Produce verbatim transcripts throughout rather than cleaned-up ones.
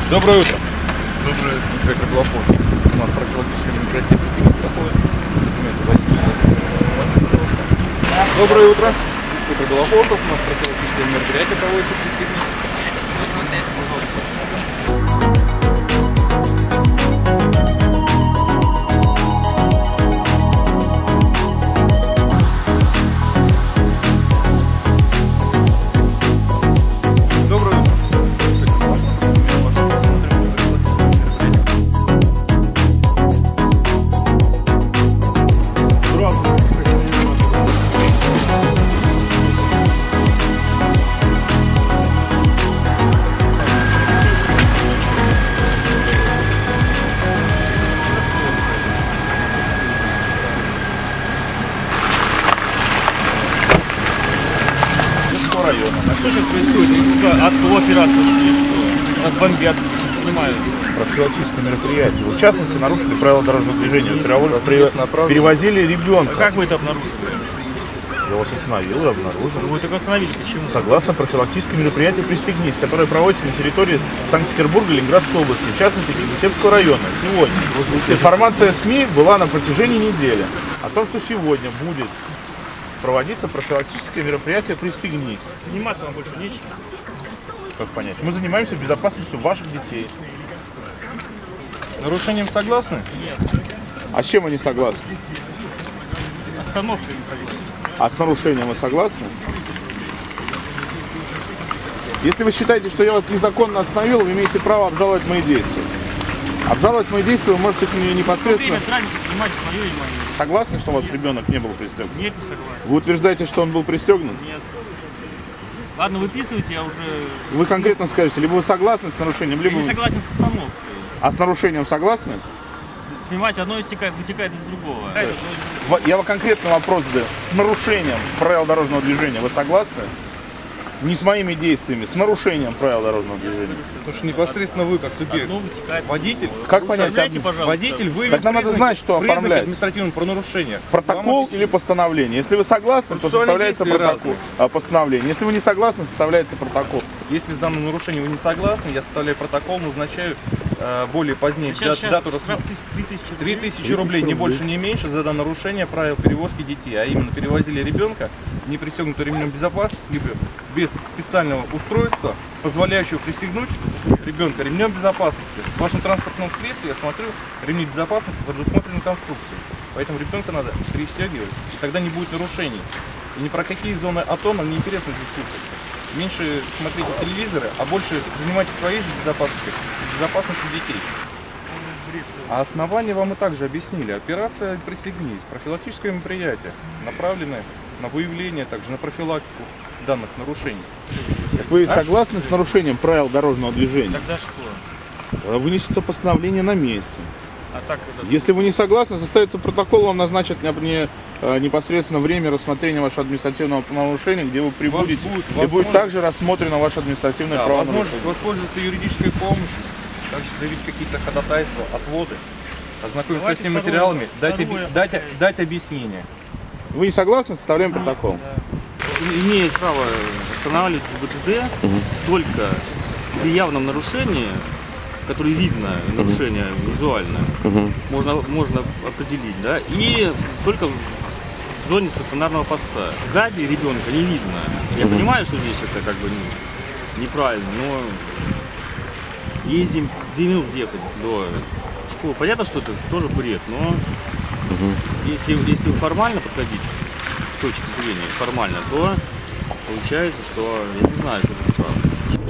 Доброе утро. Доброе. Инспектор Белопольцев. У нас профилактическое мероприятие присягнись проходит. Документы водителя. Доброе утро. Инспектор Белопольцев. У нас профилактическое мероприятие проводится присягнись. Района. А что сейчас происходит? А то операция или что? Нас бомбят, не понимаю. Профилактическое мероприятие. Вы, в частности, нарушили правила дорожного движения. Перевозили ребенка. А как вы это обнаружили? Я вас остановил и обнаружил. Вы только остановили, почему? Согласно профилактическому мероприятию «Пристегнись», которое проводится на территории Санкт-Петербурга и Ленинградской области, в частности, Кингисеппского района. Сегодня информация СМИ была на протяжении недели о том, что сегодня будет проводиться профилактическое мероприятие «Пристегнись». Заниматься нам больше нечем. Как понять? Мы занимаемся безопасностью ваших детей. С нарушением согласны? Нет. А с чем вы не согласны? С остановкой не согласны. А с нарушением вы согласны? Если вы считаете, что я вас незаконно остановил, вы имеете право обжаловать мои действия. Обжаловать мои действия вы можете мне непосредственно... Время тратите, понимаете, свое и мое. Согласны, что у вас ребенок не был пристегнут? Нет, не согласен. Вы утверждаете, что он был пристегнут? Нет. Ладно, выписывайте, я уже... Вы конкретно скажете, либо вы согласны с нарушением, либо... Я не согласен с остановкой. А с нарушением согласны? Понимаете, одно истекает, вытекает из другого. Я вам конкретный вопрос задаю. С нарушением правил дорожного движения вы согласны? Не с моими действиями, с нарушением правил дорожного движения. Потому что непосредственно вы, как субъект, водитель, как понять, водитель, вы так нам надо знать, что оформлять. Административного правонарушения. Протокол или постановление. Если вы согласны, то составляется протокол. А, постановление. Если вы не согласны, составляется протокол. Если с данным нарушением вы не согласны, я составляю протокол, назначаю э, более позднее сейчас, дату сейчас рассмотрения. три тысячи рублей, не больше, не меньше, за данное нарушение правил перевозки детей. А именно перевозили ребенка, не пристегнутым ремнем безопасности, либо без специального устройства, позволяющего пристегнуть ребенка ремнем безопасности. В вашем транспортном средстве, я смотрю, ремни безопасности предусмотрены конструкцией. Поэтому ребенка надо пристегивать, и тогда не будет нарушений. И ни про какие зоны АТО нам не интересно здесь слушать. Меньше смотрите телевизоры, а больше занимайтесь своей же безопасностью, безопасностью детей. А основания вам и также объяснили. Операция «Пристегнись», профилактическое мероприятие, направленное на выявление, также на профилактику данных нарушений. Вы а согласны что? с нарушением правил дорожного движения? Тогда что? Вынесется постановление на месте. А так, если вы не согласны, составится протокол, вам назначат не, непосредственно время рассмотрения вашего административного правонарушения, где вы прибудете, будет, и будет также рассмотрено ваше административное да, правонарушение. Возможность воспользоваться юридической помощью, также заявить какие-то ходатайства, отводы, ознакомиться Давайте со всеми материалами, дать, оби дать, дать объяснение. Вы не согласны, составляем протокол. Да. Имеет право останавливать ГИБДД угу. только при явном нарушении, которое видно, нарушение угу. визуальное, угу. можно, можно определить, да, и только в зоне стационарного поста. Сзади ребенка не видно. Я угу. понимаю, что здесь это как бы ну, неправильно, но ездим две минуты ехать до школы. Понятно, что это тоже бред, но угу. если, если формально подходить с точки зрения формально, то получается, что я не знаю, что это правда.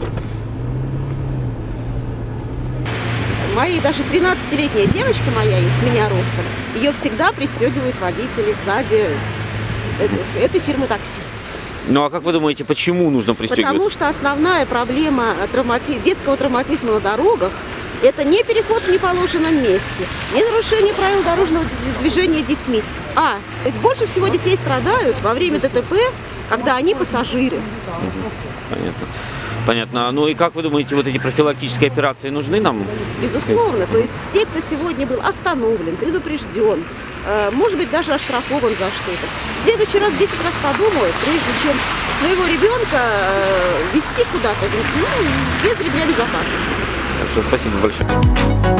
Моя даже тринадцатилетняя девочка моя, из меня ростом, ее всегда пристегивают водители сзади этой фирмы такси. Ну а как вы думаете, почему нужно пристегивать? Потому что основная проблема травмати... детского травматизма на дорогах – это не переход в неположенном месте, не нарушение правил дорожного движения детьми. А, то есть больше всего детей страдают во время ДТП, когда они пассажиры. Понятно. Понятно. Ну и как вы думаете, вот эти профилактические операции нужны нам? Безусловно. То есть все, кто сегодня был остановлен, предупрежден, может быть, даже оштрафован за что-то, в следующий раз десять раз подумают, прежде чем своего ребенка вести куда-то ну, без ремня безопасности. Так что спасибо большое.